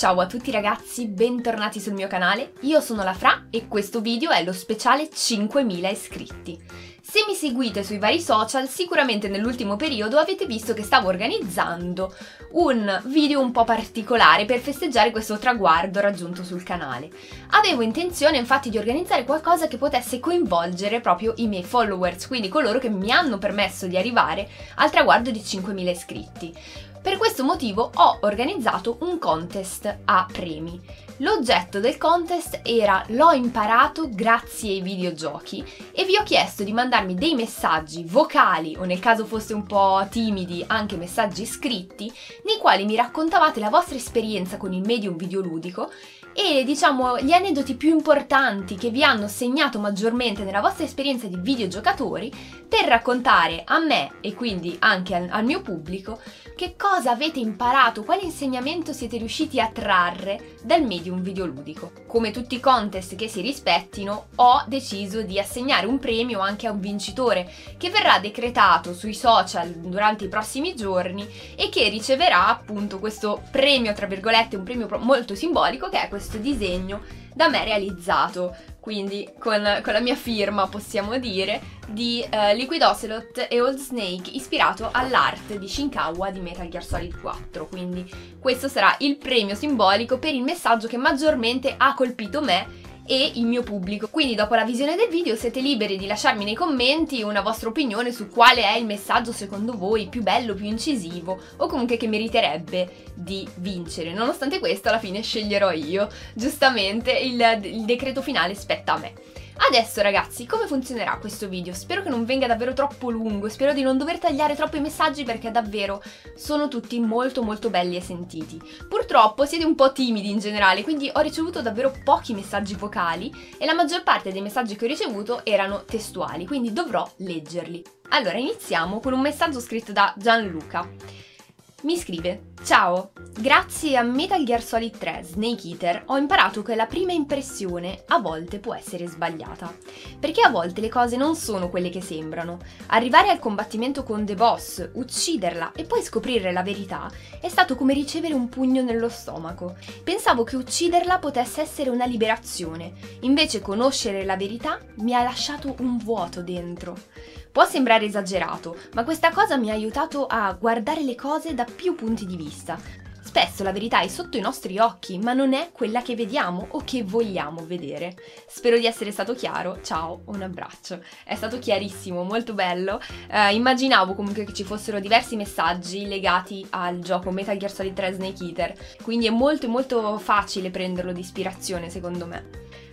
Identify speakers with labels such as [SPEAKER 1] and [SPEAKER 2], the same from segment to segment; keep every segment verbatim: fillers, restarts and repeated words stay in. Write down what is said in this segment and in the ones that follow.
[SPEAKER 1] Ciao a tutti ragazzi, bentornati sul mio canale, io sono la Fra e questo video è lo speciale cinquemila iscritti. Se mi seguite sui vari social, sicuramente nell'ultimo periodo avete visto che stavo organizzando un video un po' particolare per festeggiare questo traguardo raggiunto sul canale. Avevo intenzione infatti di organizzare qualcosa che potesse coinvolgere proprio i miei followers, quindi coloro che mi hanno permesso di arrivare al traguardo di cinquemila iscritti. Per questo motivo ho organizzato un contest a premi. L'oggetto del contest era "l'ho imparato grazie ai videogiochi" e vi ho chiesto di mandarmi dei messaggi vocali o, nel caso foste un po' timidi, anche messaggi scritti, nei quali mi raccontavate la vostra esperienza con il medium videoludico e, diciamo, gli aneddoti più importanti che vi hanno segnato maggiormente nella vostra esperienza di videogiocatori, per raccontare a me e quindi anche al, al mio pubblico che cosa avete imparato, quale insegnamento siete riusciti a trarre dal medium videoludico. Come tutti i contest che si rispettino, ho deciso di assegnare un premio anche a un vincitore che verrà decretato sui social durante i prossimi giorni e che riceverà appunto questo premio, tra virgolette, un premio molto simbolico, che è questo disegno da me realizzato, quindi con, con la mia firma, possiamo dire, di uh, Liquid Ocelot e Old Snake, ispirato all'arte di Shinkawa di Metal Gear Solid quattro. Quindi questo sarà il premio simbolico per il messaggio che maggiormente ha colpito me e il mio pubblico. Quindi dopo la visione del video siete liberi di lasciarmi nei commenti una vostra opinione su quale è il messaggio secondo voi più bello, più incisivo o comunque che meriterebbe di vincere. Nonostante questo, alla fine sceglierò io, giustamente il, il decreto finale spetta a me. Adesso ragazzi, come funzionerà questo video? Spero che non venga davvero troppo lungo, spero di non dover tagliare troppo i messaggi perché davvero sono tutti molto molto belli e sentiti. Purtroppo siete un po' timidi in generale, quindi ho ricevuto davvero pochi messaggi vocali e la maggior parte dei messaggi che ho ricevuto erano testuali, quindi dovrò leggerli. Allora iniziamo con un messaggio scritto da Gianluca. Mi scrive: "Ciao, grazie a Metal Gear Solid tre Snake Eater ho imparato che la prima impressione a volte può essere sbagliata, perché a volte le cose non sono quelle che sembrano. Arrivare al combattimento con The Boss, ucciderla e poi scoprire la verità è stato come ricevere un pugno nello stomaco. Pensavo che ucciderla potesse essere una liberazione, invece conoscere la verità mi ha lasciato un vuoto dentro. Può sembrare esagerato, ma questa cosa mi ha aiutato a guardare le cose da più punti di vista. Spesso la verità è sotto i nostri occhi, ma non è quella che vediamo o che vogliamo vedere. Spero di essere stato chiaro, ciao, un abbraccio." È stato chiarissimo, molto bello. Eh, immaginavo comunque che ci fossero diversi messaggi legati al gioco Metal Gear Solid tre Snake Eater, quindi è molto molto facile prenderlo di ispirazione secondo me.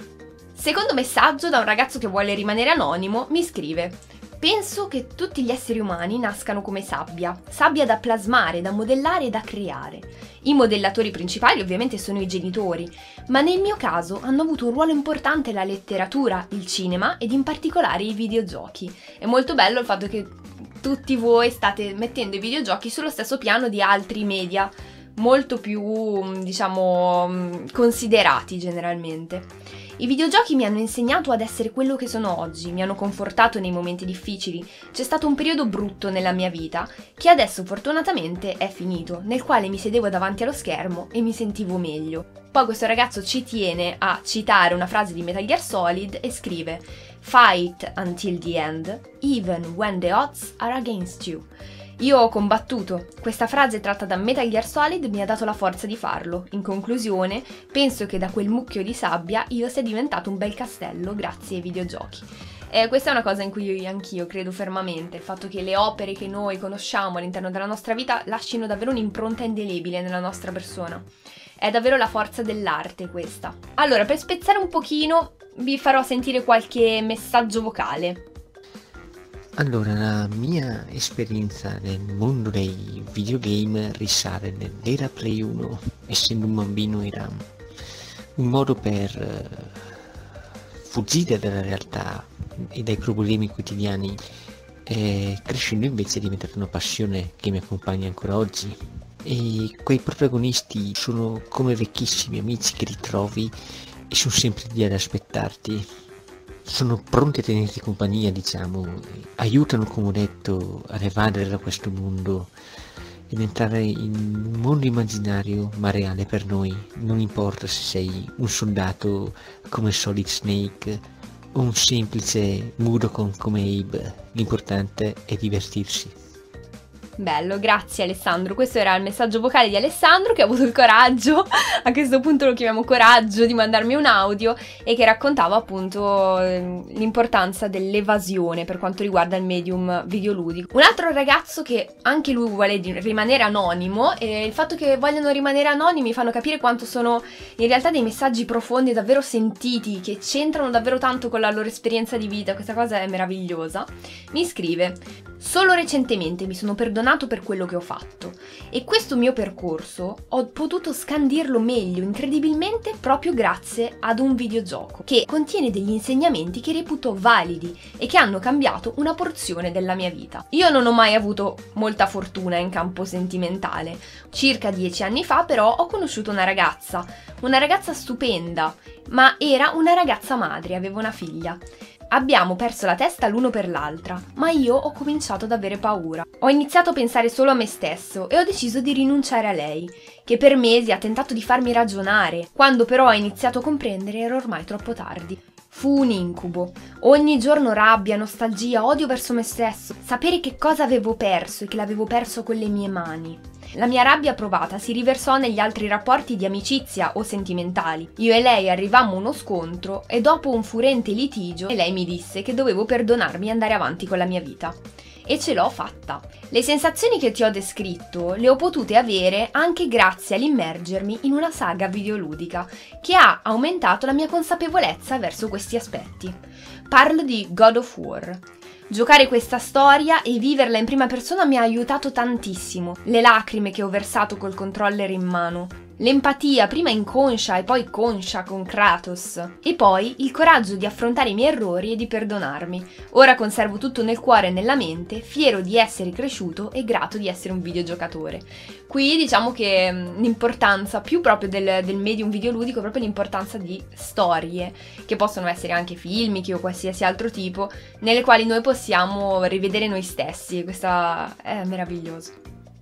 [SPEAKER 1] Secondo messaggio da un ragazzo che vuole rimanere anonimo, mi scrive: "Penso che tutti gli esseri umani nascano come sabbia, sabbia da plasmare, da modellare e da creare. I modellatori principali ovviamente sono i genitori, ma nel mio caso hanno avuto un ruolo importante la letteratura, il cinema ed in particolare i videogiochi." È molto bello il fatto che tutti voi state mettendo i videogiochi sullo stesso piano di altri media, molto più, diciamo, considerati generalmente. "I videogiochi mi hanno insegnato ad essere quello che sono oggi, mi hanno confortato nei momenti difficili. C'è stato un periodo brutto nella mia vita, che adesso fortunatamente è finito, nel quale mi sedevo davanti allo schermo e mi sentivo meglio." Poi questo ragazzo ci tiene a citare una frase di Metal Gear Solid e scrive: "Fight until the end, even when the odds are against you." Io ho combattuto. Questa frase tratta da Metal Gear Solid mi ha dato la forza di farlo. In conclusione, penso che da quel mucchio di sabbia io sia diventato un bel castello grazie ai videogiochi. E questa è una cosa in cui io anch'io credo fermamente, il fatto che le opere che noi conosciamo all'interno della nostra vita lasciano davvero un'impronta indelebile nella nostra persona. È davvero la forza dell'arte questa. Allora, per spezzare un pochino, vi farò sentire qualche messaggio vocale.
[SPEAKER 2] Allora, la mia esperienza nel mondo dei videogame risale nell'era Play uno. Essendo un bambino era un modo per fuggire dalla realtà e dai problemi quotidiani, e crescendo invece è diventata una passione che mi accompagna ancora oggi. E quei protagonisti sono come vecchissimi amici che ritrovi e sono sempre lì ad aspettarti. Sono pronti a tenerti compagnia, diciamo, aiutano, come ho detto, ad evadere da questo mondo ed entrare in un mondo immaginario ma reale per noi. Non importa se sei un soldato come Solid Snake o un semplice Mudokon come Abe, l'importante è divertirsi.
[SPEAKER 1] Bello, grazie Alessandro. Questo era il messaggio vocale di Alessandro, che ha avuto il coraggio, a questo punto lo chiamiamo coraggio, di mandarmi un audio e che raccontava appunto l'importanza dell'evasione per quanto riguarda il medium videoludico. Un altro ragazzo che anche lui vuole rimanere anonimo, e il fatto che vogliano rimanere anonimi fanno capire quanto sono in realtà dei messaggi profondi, davvero sentiti, che c'entrano davvero tanto con la loro esperienza di vita. Questa cosa è meravigliosa. Mi scrive: solo recentemente mi sono perdonato per quello che ho fatto e questo mio percorso ho potuto scandirlo meglio incredibilmente proprio grazie ad un videogioco che contiene degli insegnamenti che reputo validi e che hanno cambiato una porzione della mia vita. Io non ho mai avuto molta fortuna in campo sentimentale. Circa dieci anni fa però ho conosciuto una ragazza, una ragazza stupenda, ma era una ragazza madre, aveva una figlia. Abbiamo perso la testa l'uno per l'altra, ma io ho cominciato ad avere paura. Ho iniziato a pensare solo a me stesso e ho deciso di rinunciare a lei, che per mesi ha tentato di farmi ragionare. Quando però ho iniziato a comprendere era ormai troppo tardi. Fu un incubo. Ogni giorno rabbia, nostalgia, odio verso me stesso. Sapere che cosa avevo perso e che l'avevo perso con le mie mani. La mia rabbia provata si riversò negli altri rapporti di amicizia o sentimentali. Io e lei arrivammo a uno scontro e dopo un furente litigio lei mi disse che dovevo perdonarmi e andare avanti con la mia vita. E ce l'ho fatta. Le sensazioni che ti ho descritto le ho potute avere anche grazie all'immergermi in una saga videoludica che ha aumentato la mia consapevolezza verso questi aspetti. Parlo di God of War. Giocare questa storia e viverla in prima persona mi ha aiutato tantissimo. Le lacrime che ho versato col controller in mano, l'empatia prima inconscia e poi conscia con Kratos, e poi il coraggio di affrontare i miei errori e di perdonarmi. Ora conservo tutto nel cuore e nella mente, fiero di essere cresciuto e grato di essere un videogiocatore. Qui diciamo che l'importanza più proprio del, del medium videoludico è proprio l'importanza di storie, che possono essere anche filmiche o qualsiasi altro tipo, nelle quali noi possiamo rivedere noi stessi, e questo è meraviglioso.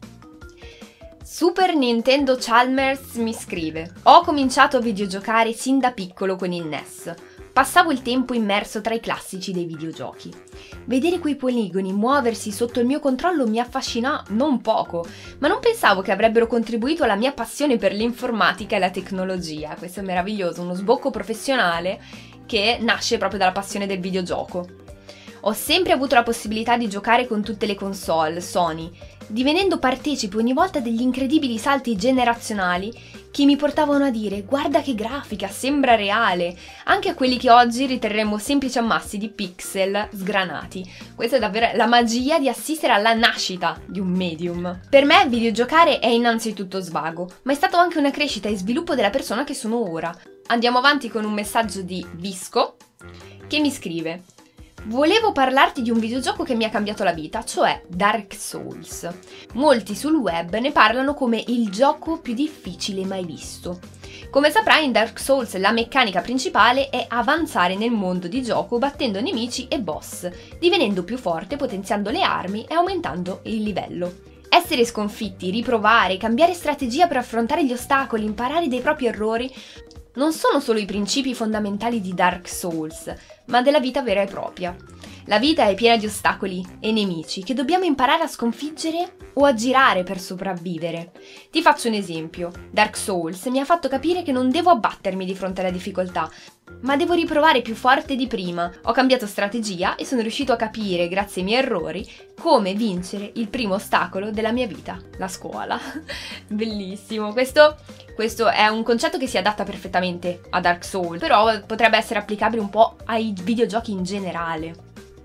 [SPEAKER 1] Super Nintendo Chalmers mi scrive: ho cominciato a videogiocare sin da piccolo con il N E S. Passavo il tempo immerso tra i classici dei videogiochi. Vedere quei poligoni muoversi sotto il mio controllo mi affascinò non poco, ma non pensavo che avrebbero contribuito alla mia passione per l'informatica e la tecnologia. Questo è meraviglioso, uno sbocco professionale che nasce proprio dalla passione del videogioco. Ho sempre avuto la possibilità di giocare con tutte le console Sony, divenendo partecipe ogni volta degli incredibili salti generazionali che mi portavano a dire: guarda che grafica, sembra reale, anche a quelli che oggi riterremmo semplici ammassi di pixel sgranati. Questa è davvero la magia di assistere alla nascita di un medium. Per me videogiocare è innanzitutto svago, ma è stato anche una crescita e sviluppo della persona che sono ora. Andiamo avanti con un messaggio di Visco che mi scrive: volevo parlarti di un videogioco che mi ha cambiato la vita, cioè Dark Souls. Molti sul web ne parlano come il gioco più difficile mai visto. Come saprai, in Dark Souls la meccanica principale è avanzare nel mondo di gioco battendo nemici e boss, divenendo più forte, potenziando le armi e aumentando il livello. Essere sconfitti, riprovare, cambiare strategia per affrontare gli ostacoli, imparare dai propri errori non sono solo i principi fondamentali di Dark Souls, ma della vita vera e propria. La vita è piena di ostacoli e nemici che dobbiamo imparare a sconfiggere o a girare per sopravvivere. Ti faccio un esempio. Dark Souls mi ha fatto capire che non devo abbattermi di fronte alla difficoltà, ma devo riprovare più forte di prima. Ho cambiato strategia e sono riuscito a capire, grazie ai miei errori, come vincere il primo ostacolo della mia vita, la scuola. Bellissimo. Questo, questo è un concetto che si adatta perfettamente a Dark Souls, però potrebbe essere applicabile un po' ai videogiochi in generale.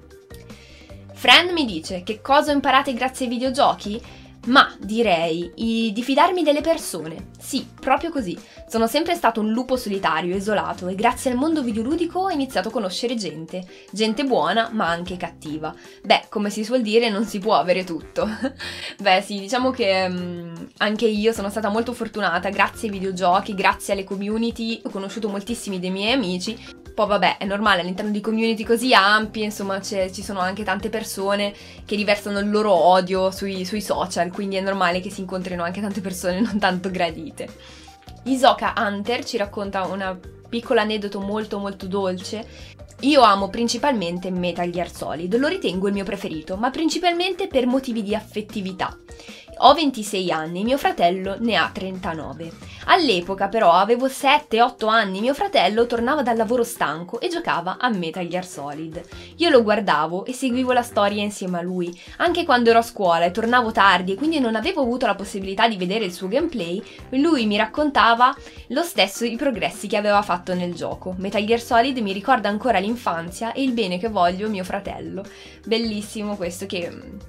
[SPEAKER 1] Fran mi dice: che cosa ho imparato grazie ai videogiochi? Ma direi di fidarmi delle persone. Sì, proprio così. Sono sempre stato un lupo solitario, isolato, e grazie al mondo videoludico ho iniziato a conoscere gente. Gente buona, ma anche cattiva. Beh, come si suol dire, non si può avere tutto. Beh sì, diciamo che um, anche io sono stata molto fortunata. Grazie ai videogiochi, grazie alle community, ho conosciuto moltissimi dei miei amici Poi vabbè, è normale, all'interno di community così ampie, insomma, ci sono anche tante persone che riversano il loro odio sui, sui social, quindi è normale che si incontrino anche tante persone non tanto gradite. Hisoka Hunter ci racconta una piccolo aneddoto molto molto dolce. Io amo principalmente Metal Gear Solid, lo ritengo il mio preferito, ma principalmente per motivi di affettività. Ho ventisei anni, mio fratello ne ha trentanove. All'epoca però avevo sette otto anni, mio fratello tornava dal lavoro stanco e giocava a Metal Gear Solid. Io lo guardavo e seguivo la storia insieme a lui. Anche quando ero a scuola e tornavo tardi e quindi non avevo avuto la possibilità di vedere il suo gameplay, lui mi raccontava lo stesso i progressi che aveva fatto nel gioco. Metal Gear Solid mi ricorda ancora l'infanzia e il bene che voglio mio fratello. Bellissimo questo, che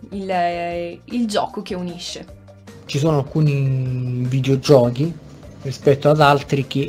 [SPEAKER 1] il, il gioco che unisce.
[SPEAKER 3] Ci sono alcuni videogiochi rispetto ad altri che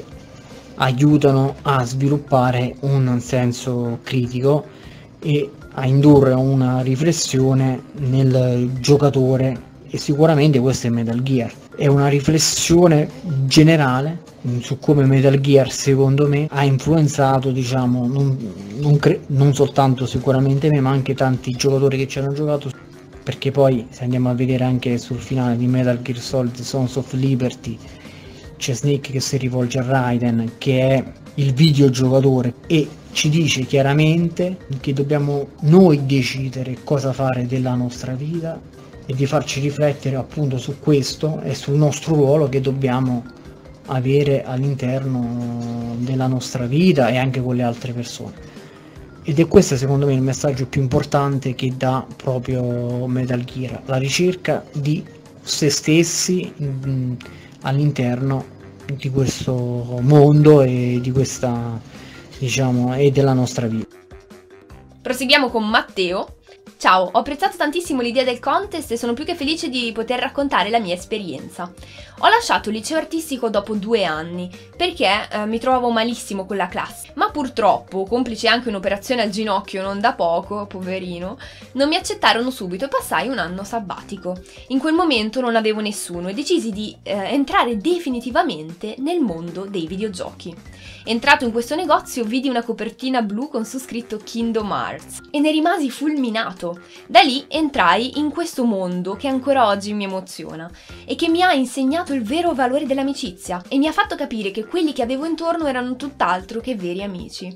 [SPEAKER 3] aiutano a sviluppare un senso critico e a indurre una riflessione nel giocatore, e sicuramente questo è Metal Gear. È una riflessione generale su come Metal Gear, secondo me, ha influenzato, diciamo, non, non, non soltanto sicuramente me, ma anche tanti giocatori che ci hanno giocato, perché poi se andiamo a vedere anche sul finale di Metal Gear Solid Sons of Liberty c'è Snake che si rivolge a Raiden, che è il videogiocatore, e ci dice chiaramente che dobbiamo noi decidere cosa fare della nostra vita e di farci riflettere appunto su questo e sul nostro ruolo che dobbiamo avere all'interno della nostra vita e anche con le altre persone. Ed è questo secondo me il messaggio più importante che dà proprio Metal Gear, la ricerca di se stessi mh, all'interno di questo mondo e di questa, diciamo, e della nostra vita.
[SPEAKER 1] Proseguiamo con Matteo. Ciao, ho apprezzato tantissimo l'idea del contest e sono più che felice di poter raccontare la mia esperienza. Ho lasciato il liceo artistico dopo due anni perché eh, mi trovavo malissimo con la classe, ma purtroppo, complice anche un'operazione al ginocchio non da poco, poverino, non mi accettarono subito e passai un anno sabbatico. In quel momento non avevo nessuno e decisi di eh, entrare definitivamente nel mondo dei videogiochi. Entrato in questo negozio vidi una copertina blu con su scritto Kingdom Hearts e ne rimasi fulminato. Da lì entrai in questo mondo che ancora oggi mi emoziona e che mi ha insegnato il vero valore dell'amicizia e mi ha fatto capire che quelli che avevo intorno erano tutt'altro che veri amici.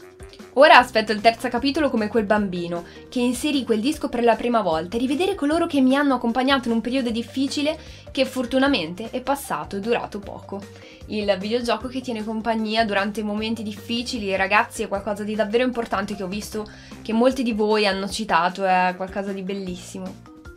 [SPEAKER 1] Ora aspetto il terzo capitolo come quel bambino che inserì quel disco per la prima volta e rivedere coloro che mi hanno accompagnato in un periodo difficile che fortunatamente è passato e durato poco. Il videogioco che tiene compagnia durante momenti difficili, ragazzi, è qualcosa di davvero importante che ho visto che molti di voi hanno citato, è qualcosa di bellissimo.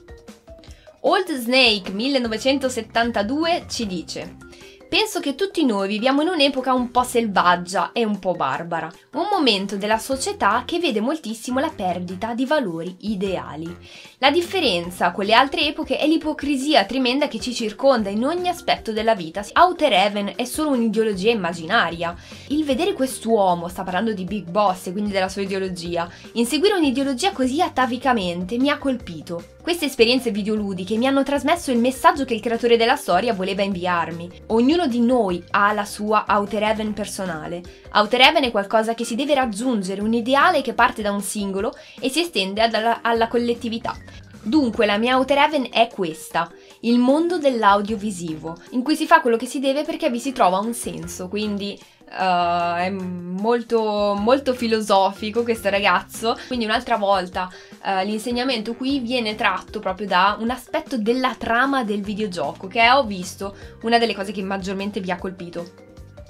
[SPEAKER 1] Old Snake millenovecentosettantadue ci dice: penso che tutti noi viviamo in un'epoca un po' selvaggia e un po' barbara, un momento della società che vede moltissimo la perdita di valori ideali. La differenza con le altre epoche è l'ipocrisia tremenda che ci circonda in ogni aspetto della vita. Outer Heaven è solo un'ideologia immaginaria. Il vedere quest'uomo, sta parlando di Big Boss e quindi della sua ideologia, inseguire un'ideologia così atavicamente mi ha colpito. Queste esperienze videoludiche mi hanno trasmesso il messaggio che il creatore della storia voleva inviarmi. Ognuno di noi ha la sua Outer Heaven personale. Outer Heaven è qualcosa che si deve raggiungere, un ideale che parte da un singolo e si estende alla, alla collettività. Dunque la mia Outer Heaven è questa, il mondo dell'audiovisivo, in cui si fa quello che si deve perché vi si trova un senso, quindi uh, è molto, molto filosofico questo ragazzo. Quindi un'altra volta uh, l'insegnamento qui viene tratto proprio da un aspetto della trama del videogioco, che ho visto una delle cose che maggiormente vi ha colpito.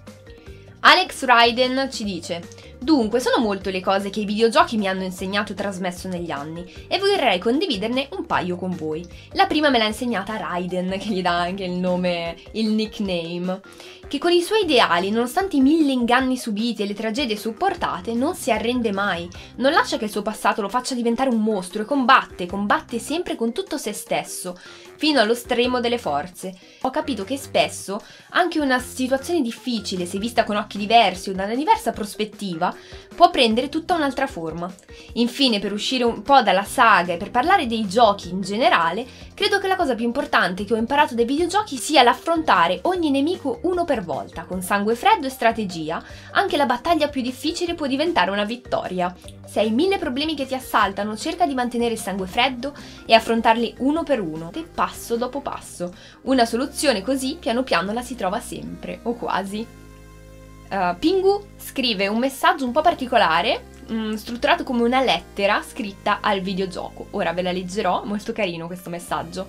[SPEAKER 1] Alex Raiden ci dice: dunque, sono molto le cose che i videogiochi mi hanno insegnato e trasmesso negli anni e vorrei condividerne un paio con voi. La prima me l'ha insegnata Raiden, che gli dà anche il nome, il nickname, che con i suoi ideali, nonostante i mille inganni subiti e le tragedie supportate, non si arrende mai, non lascia che il suo passato lo faccia diventare un mostro e combatte, combatte sempre con tutto se stesso, fino allo stremo delle forze. Ho capito che spesso anche una situazione difficile, se vista con occhi diversi o da una diversa prospettiva, narrativa può prendere tutta un'altra forma. Infine, per uscire un po' dalla saga e per parlare dei giochi in generale, credo che la cosa più importante che ho imparato dai videogiochi sia l'affrontare ogni nemico uno per volta, con sangue freddo e strategia. Anche la battaglia più difficile può diventare una vittoria. Se hai mille problemi che ti assaltano, cerca di mantenere il sangue freddo e affrontarli uno per uno, passo dopo passo. Una soluzione così piano piano la si trova sempre, o quasi. Uh, Pingu scrive un messaggio un po' particolare, mh, strutturato come una lettera scritta al videogioco. Ora ve la leggerò, molto carino questo messaggio.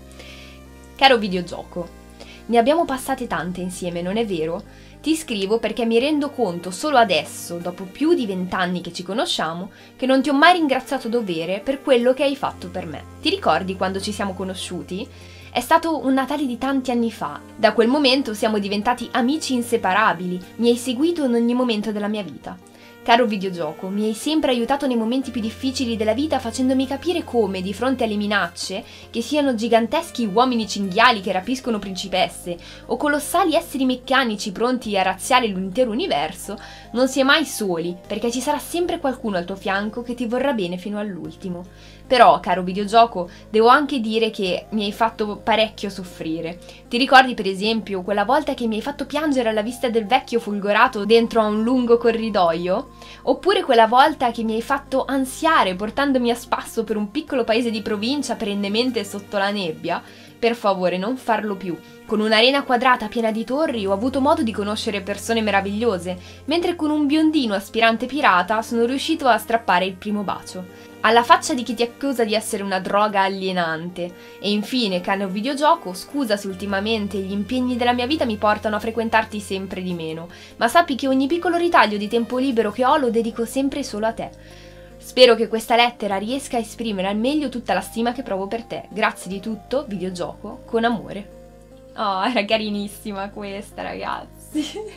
[SPEAKER 1] Caro videogioco, ne abbiamo passate tante insieme, non è vero? Ti scrivo perché mi rendo conto solo adesso, dopo più di vent'anni che ci conosciamo, che non ti ho mai ringraziato a dovere per quello che hai fatto per me. Ti ricordi quando ci siamo conosciuti? È stato un Natale di tanti anni fa. Da quel momento siamo diventati amici inseparabili. Mi hai seguito in ogni momento della mia vita. Caro videogioco, mi hai sempre aiutato nei momenti più difficili della vita facendomi capire come, di fronte alle minacce, che siano giganteschi uomini cinghiali che rapiscono principesse o colossali esseri meccanici pronti a razziare l'intero universo, non si è mai soli, perché ci sarà sempre qualcuno al tuo fianco che ti vorrà bene fino all'ultimo. Però, caro videogioco, devo anche dire che mi hai fatto parecchio soffrire. Ti ricordi per esempio quella volta che mi hai fatto piangere alla vista del vecchio folgorato dentro a un lungo corridoio? Oppure quella volta che mi hai fatto ansiare portandomi a spasso per un piccolo paese di provincia perennemente sotto la nebbia? Per favore, non farlo più. Con un'arena quadrata piena di torri ho avuto modo di conoscere persone meravigliose, mentre con un biondino aspirante pirata sono riuscito a strappare il primo bacio. Alla faccia di chi ti accusa di essere una droga alienante. E infine, caro videogioco, scusa se ultimamente gli impegni della mia vita mi portano a frequentarti sempre di meno, ma sappi che ogni piccolo ritaglio di tempo libero che ho lo dedico sempre solo a te. Spero che questa lettera riesca a esprimere al meglio tutta la stima che provo per te. Grazie di tutto, videogioco, con amore. Oh, era carinissima questa, ragazzi.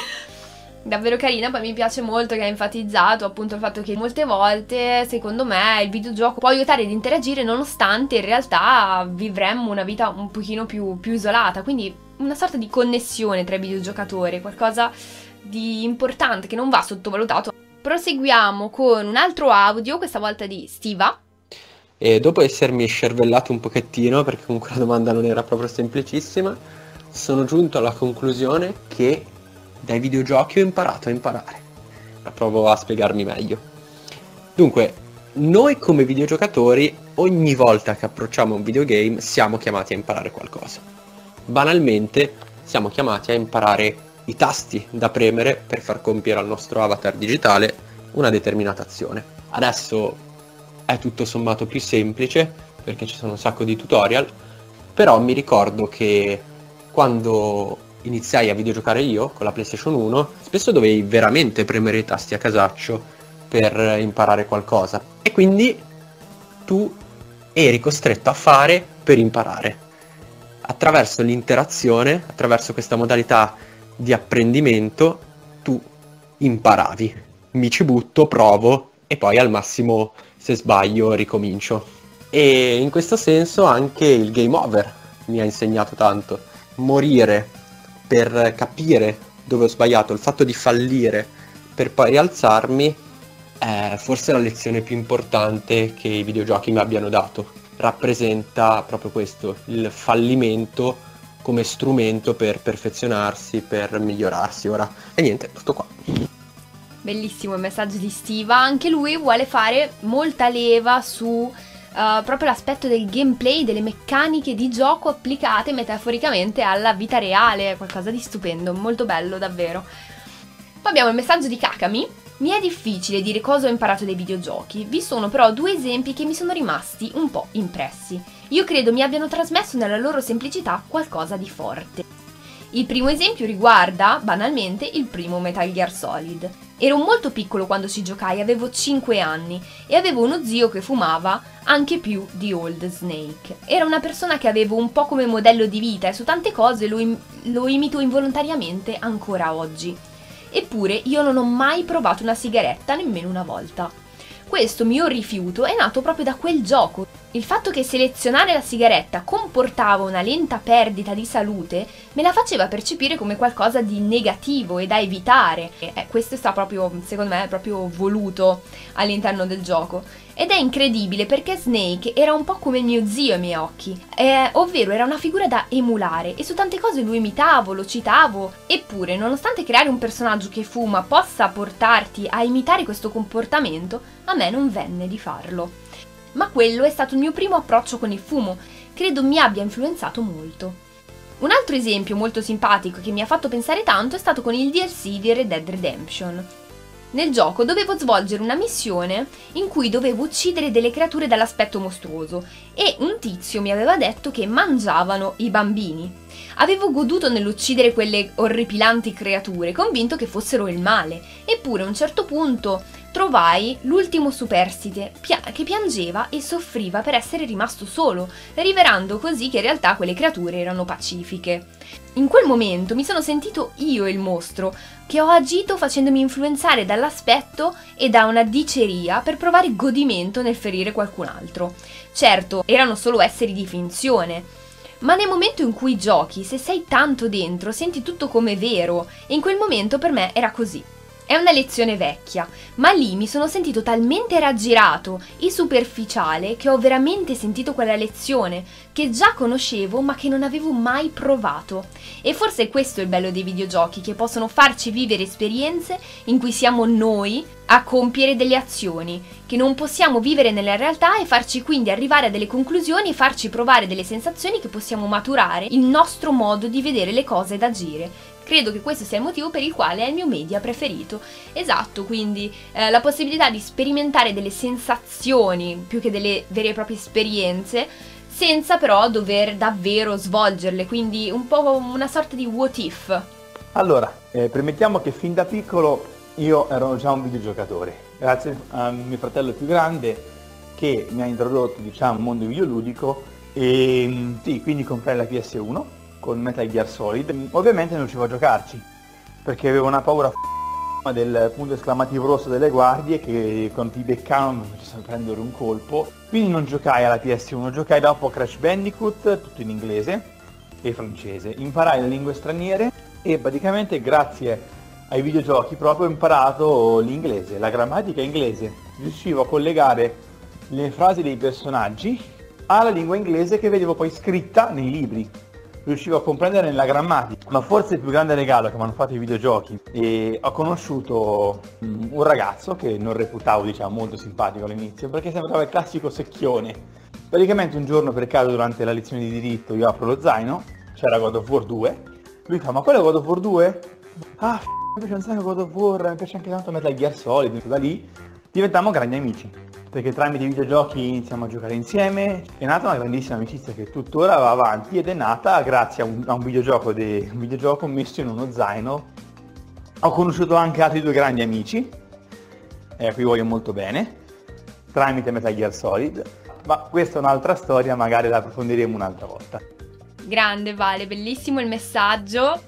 [SPEAKER 1] Davvero carina, poi mi piace molto che ha enfatizzato appunto il fatto che molte volte, secondo me, il videogioco può aiutare ad interagire nonostante in realtà vivremmo una vita un pochino più, più isolata, quindi una sorta di connessione tra i videogiocatori, qualcosa di importante che non va sottovalutato. Proseguiamo con un altro audio, questa volta di Stiva.
[SPEAKER 4] E dopo essermi scervellato un pochettino, perché comunque la domanda non era proprio semplicissima, sono giunto alla conclusione che dai videogiochi ho imparato a imparare. Ma provo a spiegarmi meglio. Dunque, noi come videogiocatori, ogni volta che approcciamo un videogame, siamo chiamati a imparare qualcosa. Banalmente, siamo chiamati a imparare i tasti da premere per far compiere al nostro avatar digitale una determinata azione. Adesso è tutto sommato più semplice, perché ci sono un sacco di tutorial, però mi ricordo che quando iniziai a videogiocare io con la PlayStation uno, spesso dovevi veramente premere i tasti a casaccio per imparare qualcosa, e quindi tu eri costretto a fare per imparare. Attraverso l'interazione, attraverso questa modalità di apprendimento, tu imparavi. Mi ci butto, provo e poi al massimo, se sbaglio, ricomincio. E in questo senso anche il game over mi ha insegnato tanto. Morire per capire dove ho sbagliato, il fatto di fallire per poi rialzarmi, è forse la lezione più importante che i videogiochi mi abbiano dato. Rappresenta proprio questo, il fallimento come strumento per perfezionarsi, per migliorarsi. Ora, e niente, tutto qua.
[SPEAKER 1] Bellissimo il messaggio di Stiva, anche lui vuole fare molta leva su Uh, proprio l'aspetto del gameplay, delle meccaniche di gioco applicate metaforicamente alla vita reale, qualcosa di stupendo, molto bello davvero. Poi abbiamo il messaggio di Kakami. Mi è difficile dire cosa ho imparato dai videogiochi, vi sono però due esempi che mi sono rimasti un po' impressi. Io credo mi abbiano trasmesso nella loro semplicità qualcosa di forte. Il primo esempio riguarda, banalmente, il primo Metal Gear Solid. Ero molto piccolo quando ci giocai, avevo cinque anni, e avevo uno zio che fumava anche più di Old Snake. Era una persona che avevo un po' come modello di vita e su tante cose lo, im- lo imito involontariamente ancora oggi. Eppure io non ho mai provato una sigaretta nemmeno una volta. Questo mio rifiuto è nato proprio da quel gioco. Il fatto che selezionare la sigaretta comportava una lenta perdita di salute me la faceva percepire come qualcosa di negativo e da evitare. E eh, questo sta proprio, secondo me, proprio voluto all'interno del gioco. Ed è incredibile perché Snake era un po' come mio zio ai miei occhi, eh, ovvero era una figura da emulare e su tante cose lo imitavo, lo citavo. Eppure, nonostante creare un personaggio che fuma possa portarti a imitare questo comportamento, a me non venne di farlo. Ma quello è stato il mio primo approccio con il fumo, credo mi abbia influenzato molto. Un altro esempio molto simpatico che mi ha fatto pensare tanto è stato con il D L C di Red Dead Redemption. Nel gioco dovevo svolgere una missione in cui dovevo uccidere delle creature dall'aspetto mostruoso e un tizio mi aveva detto che mangiavano i bambini. Avevo goduto nell'uccidere quelle orripilanti creature, convinto che fossero il male, eppure a un certo punto trovai l'ultimo superstite pia- che piangeva e soffriva per essere rimasto solo, rivelando così che in realtà quelle creature erano pacifiche. In quel momento mi sono sentito io il mostro, che ho agito facendomi influenzare dall'aspetto e da una diceria per provare godimento nel ferire qualcun altro. Certo, erano solo esseri di finzione, ma nel momento in cui giochi, se sei tanto dentro, senti tutto come vero, e in quel momento per me era così. È una lezione vecchia, ma lì mi sono sentito talmente raggirato e superficiale che ho veramente sentito quella lezione, che già conoscevo ma che non avevo mai provato. E forse è questo il bello dei videogiochi, che possono farci vivere esperienze in cui siamo noi a compiere delle azioni, che non possiamo vivere nella realtà e farci quindi arrivare a delle conclusioni e farci provare delle sensazioni che possiamo maturare il nostro modo di vedere le cose ed agire. Credo che questo sia il motivo per il quale è il mio media preferito. Esatto, quindi eh, la possibilità di sperimentare delle sensazioni più che delle vere e proprie esperienze, senza però dover davvero svolgerle, quindi un po' una sorta di what if.
[SPEAKER 5] Allora, eh, premettiamo che fin da piccolo io ero già un videogiocatore, grazie a mio fratello più grande che mi ha introdotto, diciamo, al mondo videoludico e sì, quindi comprai la P S uno con Metal Gear Solid. Ovviamente non riuscivo a giocarci perché avevo una paura f***a del punto esclamativo rosso delle guardie che quando ti beccavano mi facevano prendere un colpo, quindi non giocai alla P S uno, giocai dopo Crash Bandicoot, tutto in inglese e francese, imparai le lingue straniere e praticamente grazie ai videogiochi proprio ho imparato l'inglese, la grammatica inglese, riuscivo a collegare le frasi dei personaggi alla lingua inglese che vedevo poi scritta nei libri. Riuscivo a comprendere la grammatica, ma forse il più grande regalo che mi hanno fatto i videogiochi, e ho conosciuto un ragazzo che non reputavo, diciamo, molto simpatico all'inizio perché sembrava il classico secchione. Praticamente un giorno per caso durante la lezione di diritto io apro lo zaino, c'era God of War due, lui fa: ma quello è God of War due? Ah, f***, mi piace un sacco God of War, mi piace anche tanto Metal Gear Solid. Da lì diventammo grandi amici, perché tramite i videogiochi iniziamo a giocare insieme, è nata una grandissima amicizia che tuttora va avanti ed è nata grazie a un, a un videogioco de, un videogioco messo in uno zaino. Ho conosciuto anche altri due grandi amici, e a cui voglio molto bene, tramite Metal Gear Solid, ma questa è un'altra storia, magari la approfondiremo un'altra volta.
[SPEAKER 1] Grande Vale, bellissimo il messaggio,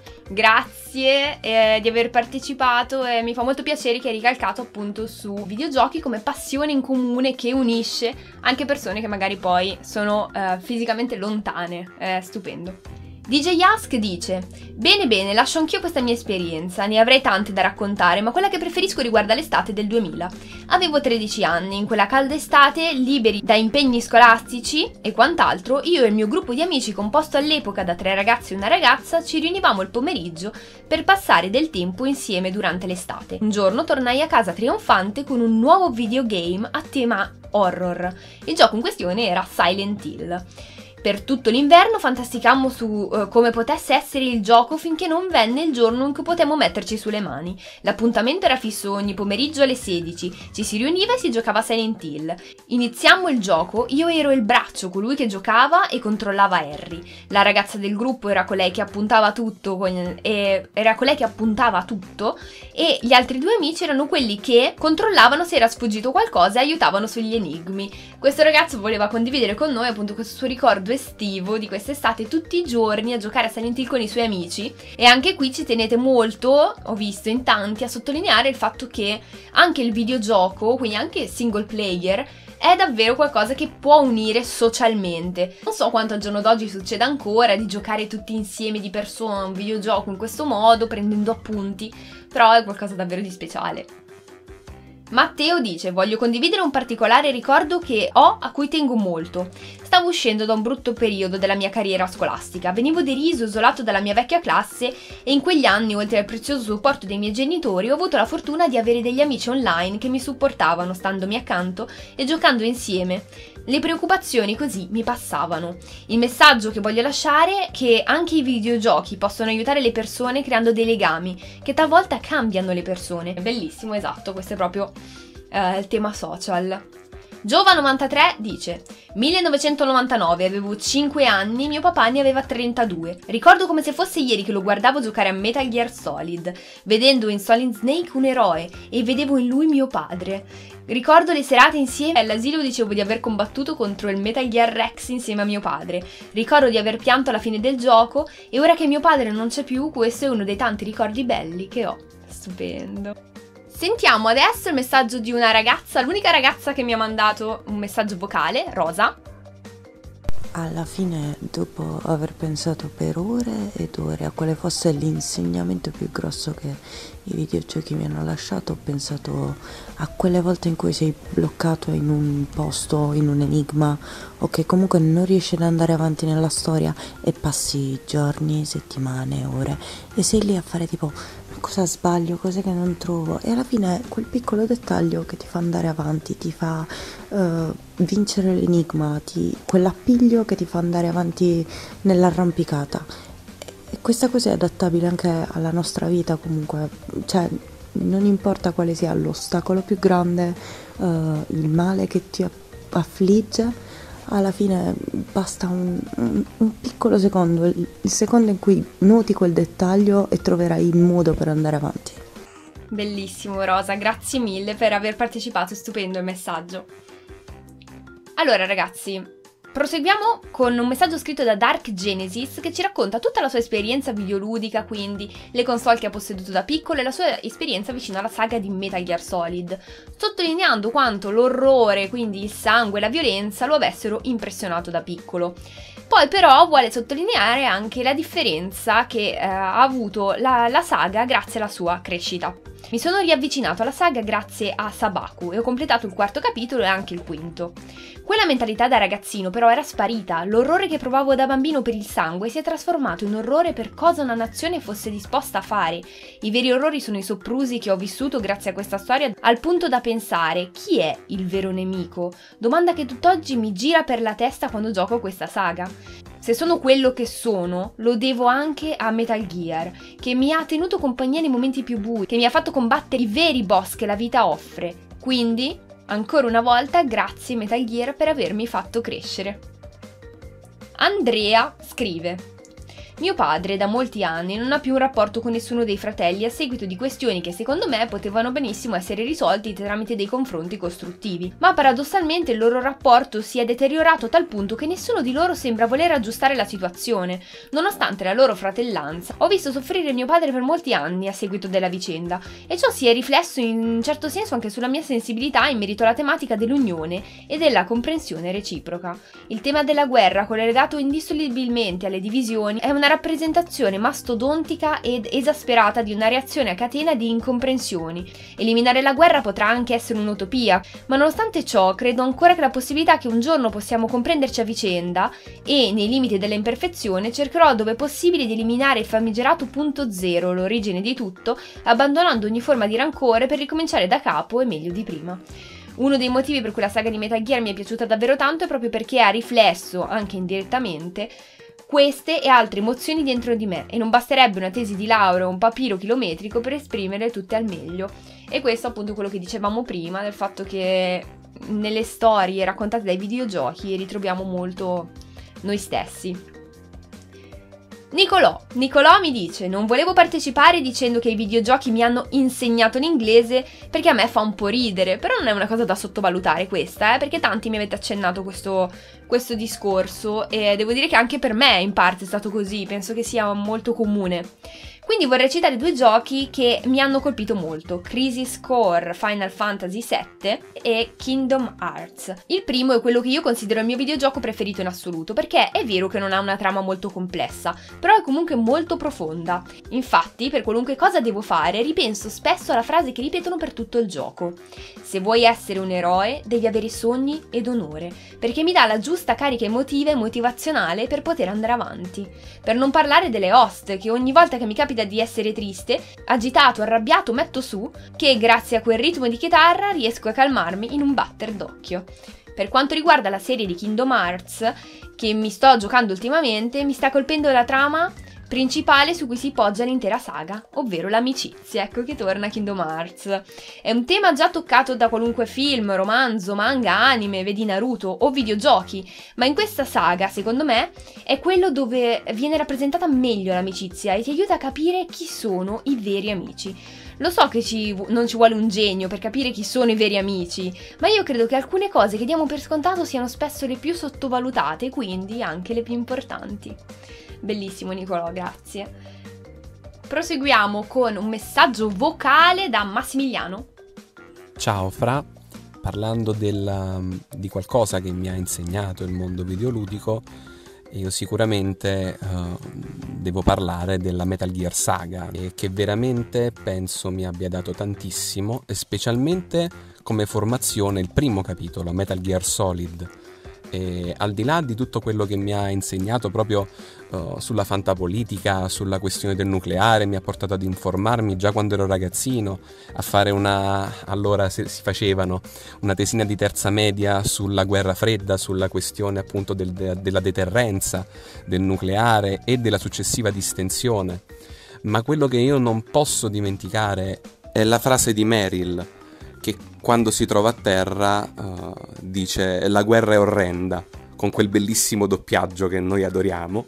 [SPEAKER 1] grazie eh, di aver partecipato e mi fa molto piacere che hai ricalcato appunto su videogiochi come passione in comune che unisce anche persone che magari poi sono eh, fisicamente lontane, è stupendo. D J Yask dice: bene bene, lascio anch'io questa mia esperienza, ne avrei tante da raccontare, ma quella che preferisco riguarda l'estate del duemila. Avevo tredici anni, in quella calda estate, liberi da impegni scolastici e quant'altro, io e il mio gruppo di amici composto all'epoca da tre ragazzi e una ragazza ci riunivamo il pomeriggio per passare del tempo insieme durante l'estate. Un giorno tornai a casa trionfante con un nuovo videogame a tema horror. Il gioco in questione era Silent Hill. Per tutto l'inverno fantasticammo su uh, come potesse essere il gioco finché non venne il giorno in cui potemmo metterci sulle mani. L'appuntamento era fisso ogni pomeriggio alle sedici, ci si riuniva e si giocava Silent Hill. Iniziammo il gioco, io ero il braccio, colui che giocava e controllava Harry. La ragazza del gruppo era colei che appuntava tutto, con, e, era colei che appuntava tutto e gli altri due amici erano quelli che controllavano se era sfuggito qualcosa e aiutavano sugli enigmi. Questo ragazzo voleva condividere con noi appunto questo suo ricordo estivo di quest'estate tutti i giorni a giocare a Silent Hill con i suoi amici, e anche qui ci tenete molto, ho visto in tanti, a sottolineare il fatto che anche il videogioco, quindi anche single player, è davvero qualcosa che può unire socialmente. Non so quanto al giorno d'oggi succeda ancora di giocare tutti insieme di persona a un videogioco in questo modo, prendendo appunti, però è qualcosa davvero di speciale. Matteo dice: voglio condividere un particolare ricordo che ho, a cui tengo molto. Stavo uscendo da un brutto periodo della mia carriera scolastica, venivo deriso, isolato dalla mia vecchia classe e in quegli anni, oltre al prezioso supporto dei miei genitori, ho avuto la fortuna di avere degli amici online che mi supportavano standomi accanto e giocando insieme. Le preoccupazioni così mi passavano. Il messaggio che voglio lasciare è che anche i videogiochi possono aiutare le persone creando dei legami che talvolta cambiano le persone. È bellissimo, esatto, questo è proprio uh, il tema social. Giova novantatré dice: millenovecentonovantanove, avevo cinque anni, mio papà ne aveva trentadue. Ricordo come se fosse ieri che lo guardavo giocare a Metal Gear Solid, vedendo in Solid Snake un eroe e vedevo in lui mio padre. Ricordo le serate insieme all'asilo, dicevo di aver combattuto contro il Metal Gear Rex insieme a mio padre. Ricordo di aver pianto alla fine del gioco e ora che mio padre non c'è più, questo è uno dei tanti ricordi belli che ho. Stupendo. Sentiamo adesso il messaggio di una ragazza, l'unica ragazza che mi ha mandato un messaggio vocale, Rosa.
[SPEAKER 6] Alla fine, dopo aver pensato per ore ed ore a quale fosse l'insegnamento più grosso che i videogiochi mi hanno lasciato, ho pensato a quelle volte in cui sei bloccato in un posto, in un enigma, o che comunque non riesci ad andare avanti nella storia e passi giorni, settimane, ore e sei lì a fare tipo: ma cosa sbaglio, cos'è che non trovo? E alla fine quel piccolo dettaglio che ti fa andare avanti, ti fa uh, vincere l'enigma, ti, quell'appiglio che ti fa andare avanti nell'arrampicata. E questa cosa è adattabile anche alla nostra vita comunque, cioè non importa quale sia l'ostacolo più grande, uh, il male che ti affligge, alla fine basta un, un, un piccolo secondo, il, il secondo in cui noti quel dettaglio e troverai il modo per andare avanti.
[SPEAKER 1] Bellissimo Rosa, grazie mille per aver partecipato, è stupendo il messaggio. Allora ragazzi, proseguiamo con un messaggio scritto da Dark Genesis che ci racconta tutta la sua esperienza videoludica, quindi le console che ha posseduto da piccolo e la sua esperienza vicino alla saga di Metal Gear Solid, sottolineando quanto l'orrore, quindi il sangue e la violenza lo avessero impressionato da piccolo. Poi però vuole sottolineare anche la differenza che eh, ha avuto la, la saga grazie alla sua crescita. Mi sono riavvicinato alla saga grazie a Sabaku e ho completato il quarto capitolo e anche il quinto. Quella mentalità da ragazzino però era sparita, l'orrore che provavo da bambino per il sangue si è trasformato in orrore per cosa una nazione fosse disposta a fare. I veri orrori sono i soprusi che ho vissuto grazie a questa storia, al punto da pensare: chi è il vero nemico? Domanda che tutt'oggi mi gira per la testa quando gioco questa saga. Se sono quello che sono, lo devo anche a Metal Gear, che mi ha tenuto compagnia nei momenti più bui, che mi ha fatto combattere i veri boss che la vita offre. Quindi, ancora una volta, grazie Metal Gear per avermi fatto crescere. Andrea scrive: mio padre da molti anni non ha più un rapporto con nessuno dei fratelli a seguito di questioni che secondo me potevano benissimo essere risolti tramite dei confronti costruttivi, ma paradossalmente il loro rapporto si è deteriorato a tal punto che nessuno di loro sembra voler aggiustare la situazione. Nonostante la loro fratellanza, ho visto soffrire mio padre per molti anni a seguito della vicenda, e ciò si è riflesso in un certo senso anche sulla mia sensibilità in merito alla tematica dell'unione e della comprensione reciproca. Il tema della guerra, collegato indissolubilmente alle divisioni, è una rappresentazione mastodontica ed esasperata di una reazione a catena di incomprensioni. Eliminare la guerra potrà anche essere un'utopia, ma nonostante ciò credo ancora che la possibilità che un giorno possiamo comprenderci a vicenda e, nei limiti dell'imperfezione, cercherò dove possibile di eliminare il famigerato punto zero, l'origine di tutto, abbandonando ogni forma di rancore per ricominciare da capo e meglio di prima. Uno dei motivi per cui la saga di Metal Gear mi è piaciuta davvero tanto è proprio perché ha riflesso, anche indirettamente, queste e altre emozioni dentro di me, e non basterebbe una tesi di laurea o un papiro chilometrico per esprimerle tutte al meglio. E questo appunto è quello che dicevamo prima, del fatto che nelle storie raccontate dai videogiochi ritroviamo molto noi stessi. Nicolò, Nicolò mi dice: non volevo partecipare dicendo che i videogiochi mi hanno insegnato l'inglese perché a me fa un po' ridere, però non è una cosa da sottovalutare questa, eh, perché tanti mi avete accennato questo, questo discorso e devo dire che anche per me in parte è stato così, penso che sia molto comune. Quindi vorrei citare due giochi che mi hanno colpito molto: Crisis Core Final Fantasy sette e Kingdom Hearts. Il primo è quello che io considero il mio videogioco preferito in assoluto, perché è vero che non ha una trama molto complessa, però è comunque molto profonda. Infatti, per qualunque cosa devo fare, ripenso spesso alla frase che ripetono per tutto il gioco: se vuoi essere un eroe, devi avere sogni ed onore, perché mi dà la giusta carica emotiva e motivazionale per poter andare avanti. Per non parlare delle host, che ogni volta che mi capita di essere triste, agitato, arrabbiato, metto su, che grazie a quel ritmo di chitarra riesco a calmarmi in un batter d'occhio. Per quanto riguarda la serie di Kingdom Hearts, che mi sto giocando ultimamente, mi sta colpendo la trama principale su cui si poggia l'intera saga, ovvero l'amicizia. Ecco che torna Kingdom Hearts. È un tema già toccato da qualunque film, romanzo, manga, anime, vedi Naruto o videogiochi, ma in questa saga, secondo me, è quello dove viene rappresentata meglio l'amicizia e ti aiuta a capire chi sono i veri amici. Lo so che ci, non ci vuole un genio per capire chi sono i veri amici, ma io credo che alcune cose che diamo per scontato siano spesso le più sottovalutate e quindi anche le più importanti. Bellissimo Nicolò, grazie. Proseguiamo con un messaggio vocale da Massimiliano.
[SPEAKER 7] Ciao Fra, parlando della, di qualcosa che mi ha insegnato il mondo videoludico, io sicuramente uh, devo parlare della Metal Gear Saga, che veramente penso mi abbia dato tantissimo, e specialmente come formazione il primo capitolo, Metal Gear Solid. E al di là di tutto quello che mi ha insegnato proprio uh, sulla fantapolitica, sulla questione del nucleare, mi ha portato ad informarmi già quando ero ragazzino, a fare una, allora si facevano, una tesina di terza media sulla guerra fredda, sulla questione appunto del, de, della deterrenza, del nucleare e della successiva distensione. Ma quello che io non posso dimenticare è la frase di Meryl, che quando si trova a terra uh, dice la guerra è orrenda, con quel bellissimo doppiaggio che noi adoriamo,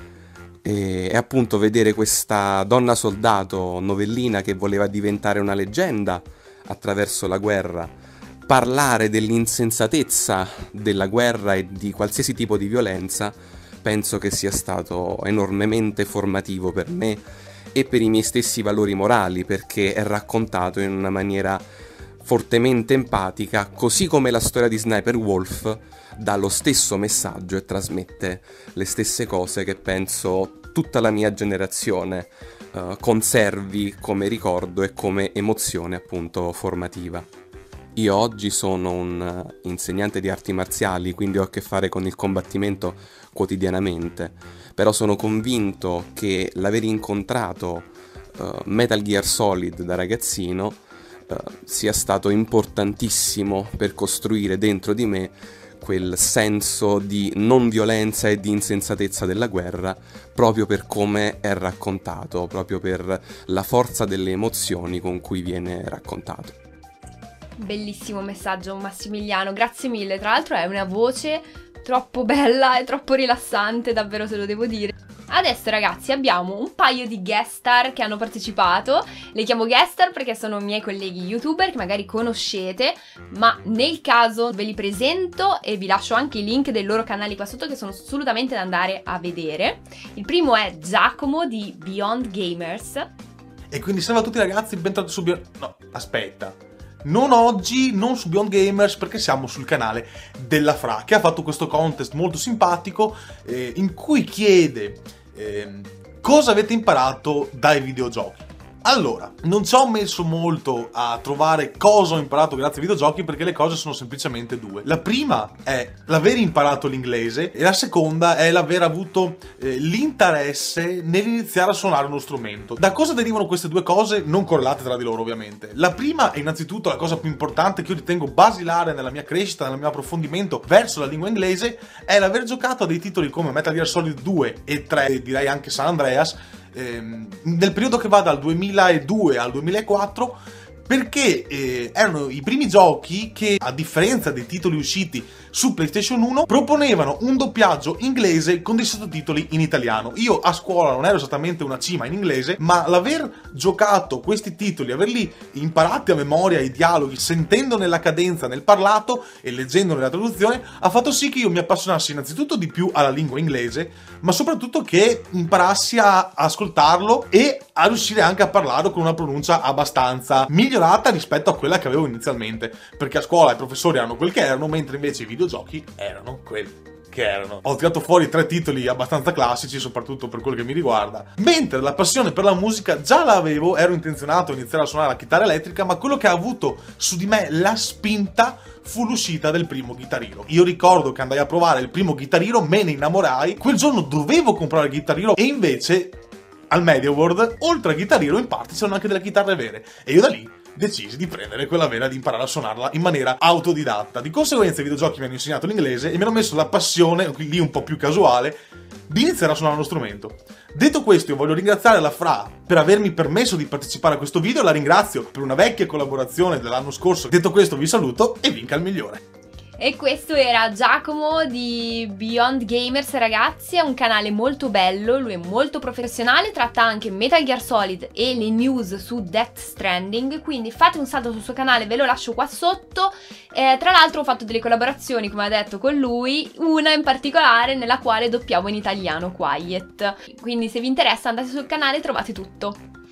[SPEAKER 7] e, e appunto vedere questa donna soldato novellina che voleva diventare una leggenda attraverso la guerra, parlare dell'insensatezza della guerra e di qualsiasi tipo di violenza, penso che sia stato enormemente formativo per me e per i miei stessi valori morali, perché è raccontato in una maniera fortemente empatica, così come la storia di Sniper Wolf dà lo stesso messaggio e trasmette le stesse cose che penso tutta la mia generazione uh, conservi come ricordo e come emozione appunto formativa. Io oggi sono un uh, insegnante di arti marziali, quindi ho a che fare con il combattimento quotidianamente, però sono convinto che l'aver incontrato uh, Metal Gear Solid da ragazzino Uh, sia stato importantissimo per costruire dentro di me quel senso di non violenza e di insensatezza della guerra, proprio per come è raccontato, proprio per la forza delle emozioni con cui viene raccontato.
[SPEAKER 1] Bellissimo messaggio Massimiliano, grazie mille. Tra l'altro è una voce troppo bella e troppo rilassante, davvero te lo devo dire. Adesso ragazzi abbiamo un paio di guest star che hanno partecipato. Le chiamo guest star perché sono miei colleghi youtuber che magari conoscete, ma nel caso ve li presento e vi lascio anche i link dei loro canali qua sotto che sono assolutamente da andare a vedere. Il primo è Giacomo di Beyond Gamers.
[SPEAKER 8] E quindi salve a tutti ragazzi, bentornati su Beyond... No, aspetta. Non oggi, non su Beyond Gamers, perché siamo sul canale della Fra, che ha fatto questo contest molto simpatico eh, in cui chiede eh, cosa avete imparato dai videogiochi. Allora, non ci ho messo molto a trovare cosa ho imparato grazie ai videogiochi, perché le cose sono semplicemente due. La prima è l'aver imparato l'inglese e la seconda è l'aver avuto eh, l'interesse nell'iniziare a suonare uno strumento. Da cosa derivano queste due cose non correlate tra di loro ovviamente? La prima è innanzitutto la cosa più importante che io ritengo basilare nella mia crescita, nel mio approfondimento verso la lingua inglese, è l'aver giocato a dei titoli come Metal Gear Solid due e tre, e direi anche San Andreas, nel periodo che va dal duemiladue al duemilaquattro, perché eh, erano i primi giochi che, a differenza dei titoli usciti su PlayStation uno, proponevano un doppiaggio inglese con dei sottotitoli in italiano. Io a scuola non ero esattamente una cima in inglese, ma l'aver giocato questi titoli, averli imparati a memoria i dialoghi, sentendo nella cadenza, nel parlato e leggendo nella traduzione, ha fatto sì che io mi appassionassi innanzitutto di più alla lingua inglese, ma soprattutto che imparassi a ascoltarlo e a riuscire anche a parlarlo con una pronuncia abbastanza migliorata rispetto a quella che avevo inizialmente, perché a scuola i professori erano quel che erano, mentre invece i videogiochi erano quel che erano. Ho tirato fuori tre titoli abbastanza classici, soprattutto per quello che mi riguarda, mentre la passione per la musica già l'avevo, ero intenzionato a iniziare a suonare la chitarra elettrica, ma quello che ha avuto su di me la spinta fu l'uscita del primo Guitar Hero. Io ricordo che andai a provare il primo Guitar Hero, me ne innamorai, quel giorno dovevo comprare il Guitar Hero e invece al Media World, oltre a Guitar Hero, in parte c'erano anche delle chitarre vere, e io da lì decisi di prendere quella vera e di imparare a suonarla in maniera autodidatta. Di conseguenza i videogiochi mi hanno insegnato l'inglese e mi hanno messo la passione, lì un po' più casuale, di iniziare a suonare uno strumento. Detto questo, io voglio ringraziare la Fra per avermi permesso di partecipare a questo video, la ringrazio per una vecchia collaborazione dell'anno scorso. Detto questo vi saluto e vinca il migliore.
[SPEAKER 1] E questo era Giacomo di Beyond Gamers, ragazzi, è un canale molto bello, lui è molto professionale, tratta anche Metal Gear Solid e le news su Death Stranding, quindi fate un salto sul suo canale, ve lo lascio qua sotto. Eh, tra l'altro ho fatto delle collaborazioni, come ha detto, con lui, una in particolare nella quale doppiavo in italiano Quiet, quindi se vi interessa andate sul canale e trovate tutto.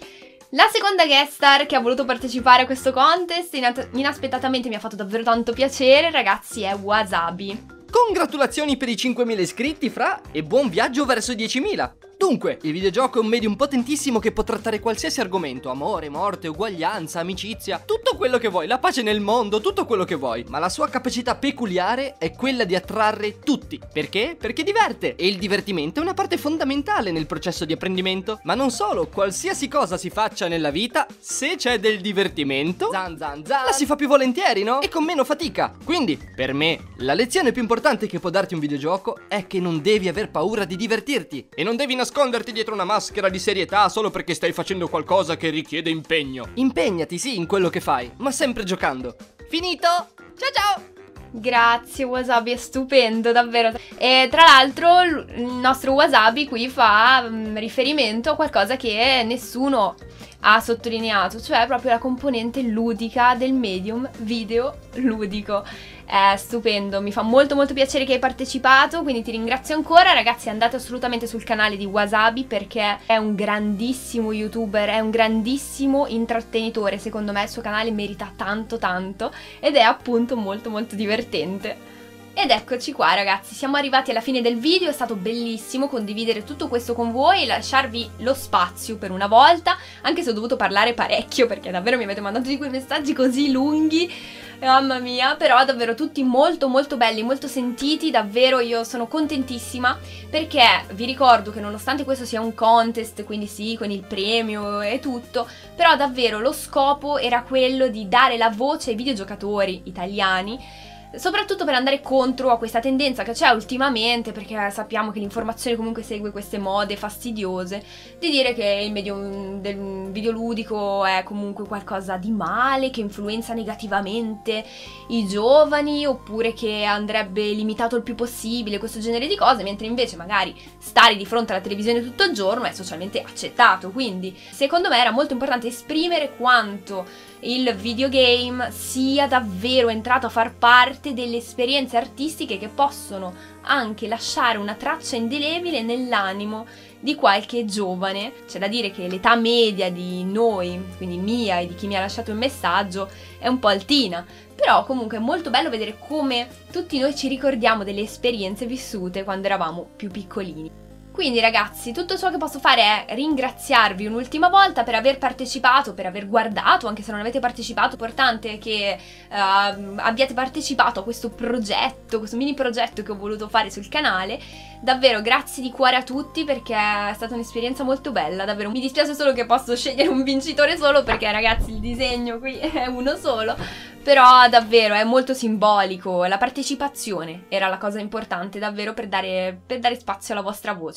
[SPEAKER 1] La seconda guest star che ha voluto partecipare a questo contest inaspettatamente mi ha fatto davvero tanto piacere, ragazzi, è Wasabi.
[SPEAKER 9] Congratulazioni per i cinquemila iscritti, Fra, e buon viaggio verso i diecimila. Dunque, il videogioco è un medium potentissimo che può trattare qualsiasi argomento: amore, morte, uguaglianza, amicizia, tutto quello che vuoi, la pace nel mondo, tutto quello che vuoi. Ma la sua capacità peculiare è quella di attrarre tutti. Perché? Perché diverte, e il divertimento è una parte fondamentale nel processo di apprendimento. Ma non solo, qualsiasi cosa si faccia nella vita, se c'è del divertimento, zan zan zan, la si fa più volentieri, no? E con meno fatica. Quindi, per me, la lezione più importante che può darti un videogioco è che non devi aver paura di divertirti e non devi nasconderti dietro una maschera di serietà solo perché stai facendo qualcosa che richiede impegno. Impegnati, sì, in quello che fai, ma sempre giocando. Finito? Ciao ciao!
[SPEAKER 1] Grazie Wasabi, è stupendo, davvero. E tra l'altro il nostro Wasabi qui fa um, riferimento a qualcosa che nessuno ha sottolineato, cioè proprio la componente ludica del medium video ludico. È stupendo, mi fa molto molto piacere che hai partecipato, quindi ti ringrazio ancora. Ragazzi, andate assolutamente sul canale di Wasabi perché è un grandissimo youtuber, è un grandissimo intrattenitore, secondo me il suo canale merita tanto tanto ed è appunto molto molto divertente. Ed eccoci qua ragazzi, siamo arrivati alla fine del video, è stato bellissimo condividere tutto questo con voi e lasciarvi lo spazio per una volta, anche se ho dovuto parlare parecchio perché davvero mi avete mandato di quei messaggi così lunghi, mamma mia, però davvero tutti molto molto belli, molto sentiti, davvero io sono contentissima perché vi ricordo che nonostante questo sia un contest, quindi sì, con il premio e tutto, però davvero lo scopo era quello di dare la voce ai videogiocatori italiani, soprattutto per andare contro a questa tendenza che c'è ultimamente, perché sappiamo che l'informazione comunque segue queste mode fastidiose, di dire che il medium del videoludico è comunque qualcosa di male, che influenza negativamente i giovani, oppure che andrebbe limitato il più possibile, questo genere di cose, mentre invece magari stare di fronte alla televisione tutto il giorno è socialmente accettato. Quindi secondo me era molto importante esprimere quanto il videogame sia davvero entrato a far parte delle esperienze artistiche che possono anche lasciare una traccia indelebile nell'animo di qualche giovane. C'è da dire che l'età media di noi, quindi mia e di chi mi ha lasciato il messaggio, è un po' altina, però comunque è molto bello vedere come tutti noi ci ricordiamo delle esperienze vissute quando eravamo più piccolini. Quindi ragazzi, tutto ciò che posso fare è ringraziarvi un'ultima volta per aver partecipato, per aver guardato, anche se non avete partecipato. È importante che uh, abbiate partecipato a questo progetto, questo mini progetto che ho voluto fare sul canale. Davvero grazie di cuore a tutti perché è stata un'esperienza molto bella, davvero. Mi dispiace solo che posso scegliere un vincitore solo perché ragazzi il disegno qui è uno solo, però davvero è molto simbolico, la partecipazione era la cosa importante davvero per dare, per dare spazio alla vostra voce.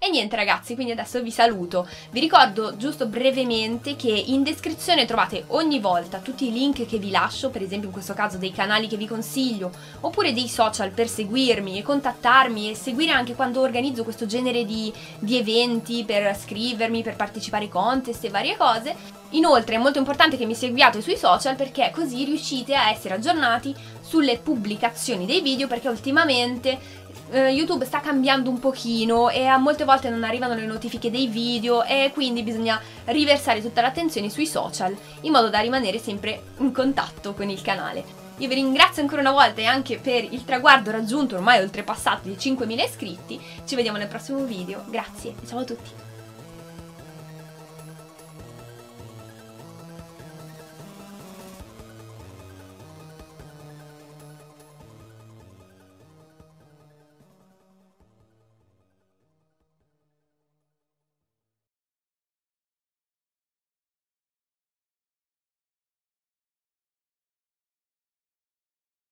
[SPEAKER 1] E niente ragazzi, quindi adesso vi saluto. Vi ricordo giusto brevemente che in descrizione trovate ogni volta tutti i link che vi lascio, per esempio in questo caso dei canali che vi consiglio, oppure dei social per seguirmi e contattarmi e seguire anche quando organizzo questo genere di, di eventi, per scrivermi, per partecipare ai contest e varie cose. Inoltre è molto importante che mi seguiate sui social, perché così riuscite a essere aggiornati sulle pubblicazioni dei video, perché ultimamente YouTube sta cambiando un pochino e a molte volte non arrivano le notifiche dei video, e quindi bisogna riversare tutta l'attenzione sui social in modo da rimanere sempre in contatto con il canale. Io vi ringrazio ancora una volta e anche per il traguardo raggiunto, ormai oltrepassato, di cinquemila iscritti. Ci vediamo nel prossimo video, grazie e ciao a tutti!